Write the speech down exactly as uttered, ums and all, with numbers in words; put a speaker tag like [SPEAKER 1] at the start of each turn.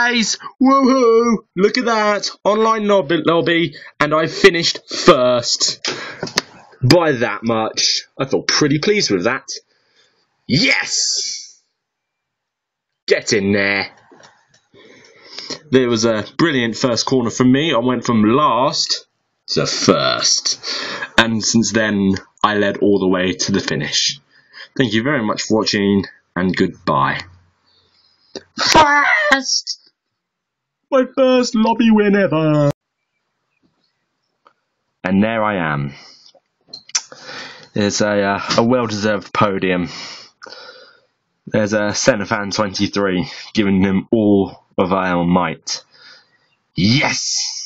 [SPEAKER 1] guys! Woohoo! Look at that! Online lobby, lobby, and I finished first. By that much. I feel pretty pleased with that. Yes! Get in there. There was a brilliant first corner from me. I went from last to first. And since then, I led all the way to the finish. Thank you very much for watching, and goodbye. First! My first lobby win ever! And there I am. There's a, uh, a well-deserved podium. There's a SennaFan twenty-three giving them all of our might. Yes!